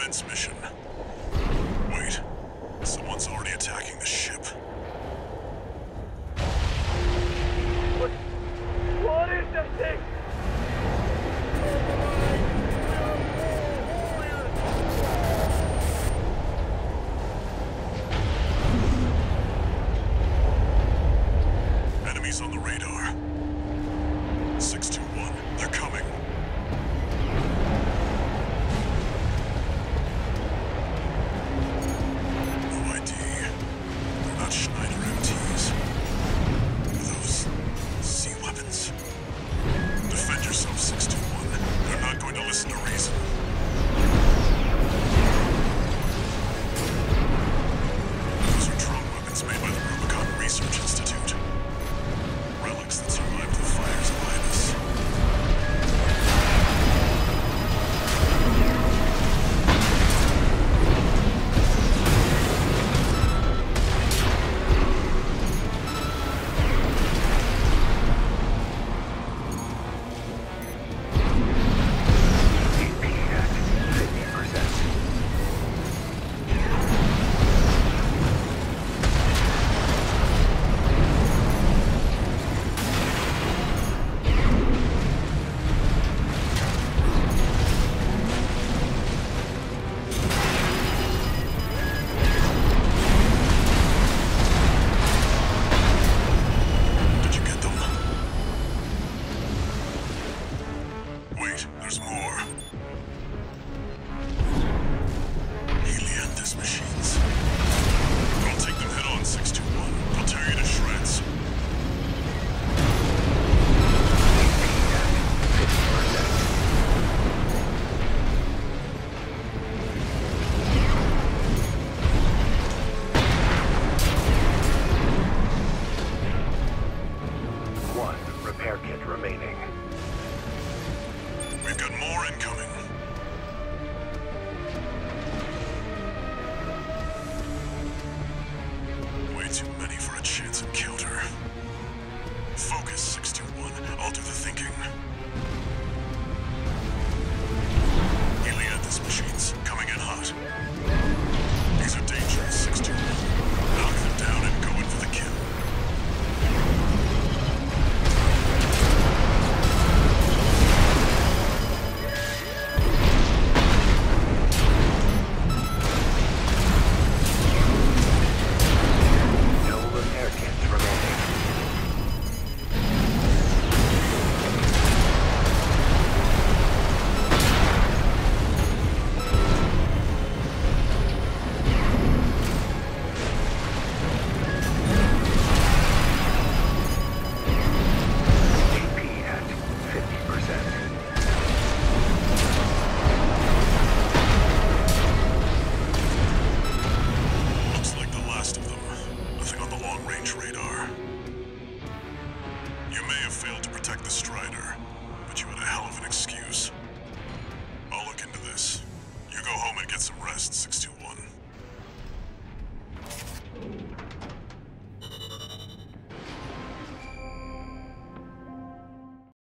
defense mission. Wait, someone's already attacking the ship. What is this thing? Enemies on the radar. 621, they're coming. No ID. They're not Schneider MTs. Those sea weapons. Defend yourself, 621. They're not going to listen to reason. Those are drone weapons made by the Rubicon Research Institute. Relics that survived the fires of Ibis. Wait, there's more. Helianthus machines. Don't take them head on, 621. They'll tear you to shreds. One repair kit remaining. We've got more incoming. Way too many for a chance encounter. Focus, 621. I'll do the thinking. Helianthus machines coming in hot. These are dangerous, 621. Knock them down and go in for the kill. You may have failed to protect the stirider, but you had a hell of an excuse. I'll look into this. You go home and get some rest, 621.